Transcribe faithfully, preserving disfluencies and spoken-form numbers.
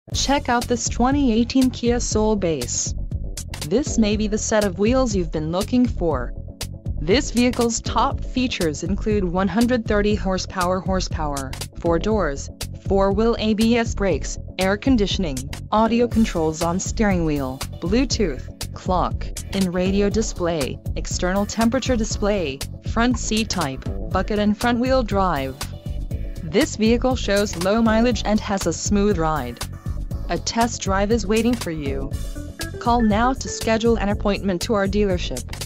Check out this twenty eighteen Kia Soul Base. This may be the set of wheels you've been looking for. This vehicle's top features include one hundred thirty horsepower horsepower, four doors, four-wheel A B S brakes, air conditioning, audio controls on steering wheel, Bluetooth, clock, in radio display, external temperature display, front seat type, bucket and front-wheel drive. This vehicle shows low mileage and has a smooth ride. A test drive is waiting for you. Call now to schedule an appointment to our dealership.